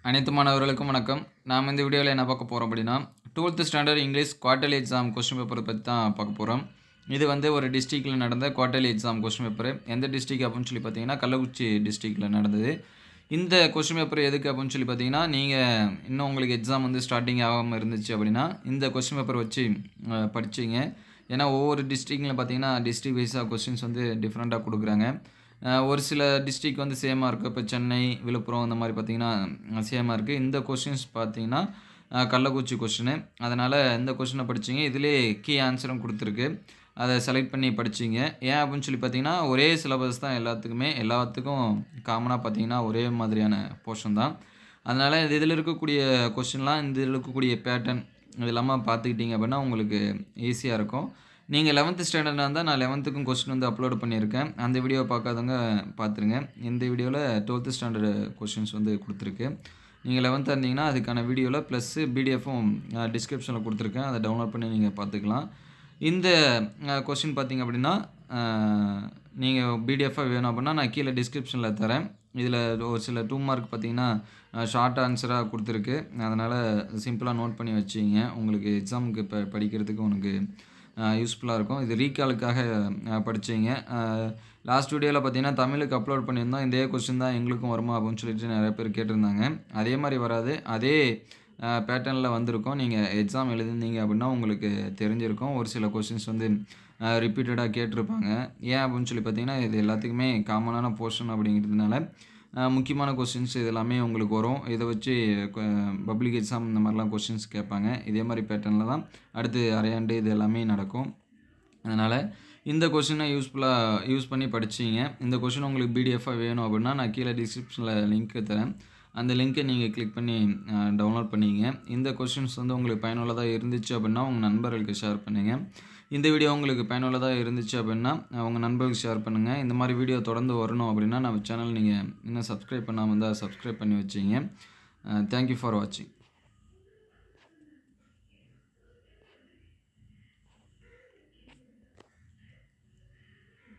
அனைத்து மாணவர்களுக்கும் வணக்கம். நாம் இந்த வீடியோவில் என்ன பார்க்க போகிறோம் அப்படின்னா 12th standard English quarterly exam question பேப்பரை பற்றி தான் பார்க்க போகிறோம். இது வந்து ஒரு டிஸ்ட்ரிக்டில் நடந்த குவார்ட்டர்லி எக்ஸாம் கொஸ்டின் பேப்பர். எந்த டிஸ்ட்ரிக் அப்படின்னு சொல்லி பார்த்தீங்கன்னா கள்ளக்குறிச்சி டிஸ்ட்ரிக்டில் நடந்தது. இந்த கொஸ்டின் பேப்பர் எதுக்கு அப்படின்னு சொல்லி பார்த்தீங்கன்னா, நீங்கள் இன்னும் உங்களுக்கு எக்ஸாம் வந்து ஸ்டார்டிங் ஆகாமல் இருந்துச்சு அப்படின்னா இந்த கொஸ்டின் பேப்பர் வச்சு படிச்சிங்க. ஏன்னா ஒவ்வொரு டிஸ்ட்ரிக்டில் பார்த்தீங்கன்னா டிஸ்ட்ரிக் வைஸாக கொஸ்டின்ஸ் வந்து டிஃப்ரெண்ட்டாக கொடுக்குறாங்க. ஒரு சில டிஸ்ட்ரிக் வந்து சேமாக இருக்குது. இப்போ சென்னை, விழுப்புரம் இந்த மாதிரி பார்த்திங்கன்னா சேமாக இருக்குது. இந்த கொஸ்டின்ஸ் பார்த்திங்கன்னா கள்ளக்குறிச்சி கொஸ்டின். அதனால் இந்த கொஸ்டினை படிச்சிங்க. இதிலே கீ ஆன்சரும் கொடுத்துருக்கு. அதை செலக்ட் பண்ணி படிச்சிங்க. ஏன் அப்படின்னு சொல்லி பார்த்திங்கன்னா ஒரே சிலபஸ் தான் எல்லாத்துக்கும் காமனாக பார்த்திங்கன்னா ஒரே மாதிரியான போர்ஷன் தான். அதனால் இதில் இருக்கக்கூடிய கொஸ்டின்லாம் இதில் இருக்கக்கூடிய பேட்டர்ன் இது இல்லாமல் பார்த்துக்கிட்டிங்க அப்படின்னா உங்களுக்கு ஈஸியாக இருக்கும். நீங்கள் 11th ஸ்டாண்டர்டாக இருந்தால் நான் 11த்துக்கும் கொஸ்டின் வந்து அப்லோட் பண்ணியிருக்கேன். அந்த வீடியோவை பார்க்காதவங்க பார்த்துருங்க. இந்த வீடியோவில் 12th ஸ்டாண்டர்டு கொஸ்டின்ஸ் வந்து கொடுத்துருக்கு. நீங்கள் 11th இருந்தீங்கன்னா அதுக்கான வீடியோவில் ப்ளஸ்ஸு பிடிஎஃப்பும் டிஸ்கிரிப்ஷனில் கொடுத்துருக்கேன். அதை டவுன்லோட் பண்ணி நீங்கள் பார்த்துக்கலாம். இந்த கொஸ்டின் பார்த்திங்க அப்படின்னா நீங்கள் பிடிஎஃபாக வேணும் அப்படின்னா நான் கீழே டிஸ்கிரிப்ஷனில் தரேன். இதில் ஒரு சில 2 மார்க் பார்த்திங்கன்னா ஷார்ட் ஆன்சராக கொடுத்துருக்கு. அதனால் சிம்பிளாக நோட் பண்ணி வச்சிங்க. உங்களுக்கு எக்ஸாமுக்கு படிக்கிறதுக்கு உனக்கு யூஸ்ஃபுல்லாக இருக்கும். இது ரீகாலுக்காக படிச்சிங்க. லாஸ்ட் வீடியோவில் பார்த்தீங்கன்னா தமிழுக்கு அப்லோட் பண்ணியிருந்தோம். இதே கொஸ்டின் தான் எங்களுக்கும் வருமா அப்படின்னு சொல்லிட்டு நிறைய பேர் கேட்டிருந்தாங்க. அதே மாதிரி வராது, அதே பேட்டர்னில் வந்திருக்கும். நீங்கள் எக்ஸாம் எழுதிருந்தீங்க அப்படின்னா உங்களுக்கு தெரிஞ்சிருக்கும். ஒரு சில கொஸ்டின்ஸ் வந்து ரிப்பீட்டடாக கேட்டிருப்பாங்க. ஏன் அப்படின்னு சொல்லி பார்த்தீங்கன்னா இது எல்லாத்துக்குமே காமனான போர்ஷன் அப்படிங்கிறதுனால முக்கியமான கொஸ்டின்ஸ் இது எல்லாமே உங்களுக்கு வரும். இதை வச்சு பப்ளிக் எக்ஸாம் இந்த மாதிரிலாம் கொஸ்டின்ஸ் கேட்பாங்க. இதே மாதிரி பேட்டர்னில் தான் அடுத்து அரையாண்டு இது எல்லாமே நடக்கும். அதனால் இந்த கொஸ்டினை யூஸ் பண்ணி படிச்சிங்க. இந்த கொஸ்டின் உங்களுக்கு பிடிஎஃபாக வேணும் அப்படின்னா நான் கீழே டிஸ்கிரிப்ஷனில் லிங்க் தரேன். அந்த லிங்க்கை நீங்கள் கிளிக் பண்ணி டவுன்லோட் பண்ணிங்க. இந்த கொஸ்டின்ஸ் வந்து உங்களுக்கு பயனுள்ளதாக இருந்துச்சு அப்படின்னா உங்கள் நண்பர்களுக்கு ஷேர் பண்ணுங்கள். இந்த வீடியோ உங்களுக்கு பயனுள்ளதாக இருந்துச்சு அப்படின்னா உங்கள் நண்பர்களுக்கு ஷேர் பண்ணுங்கள். இந்த மாதிரி வீடியோ தொடர்ந்து வரணும் அப்படின்னா நம்ம சேனல் நீங்கள் இன்னும் சப்ஸ்கிரைப் பண்ணாமல் இருந்தால் சப்ஸ்கிரைப் பண்ணி வச்சிங்க. தேங்க்யூ ஃபார் வாட்சிங்.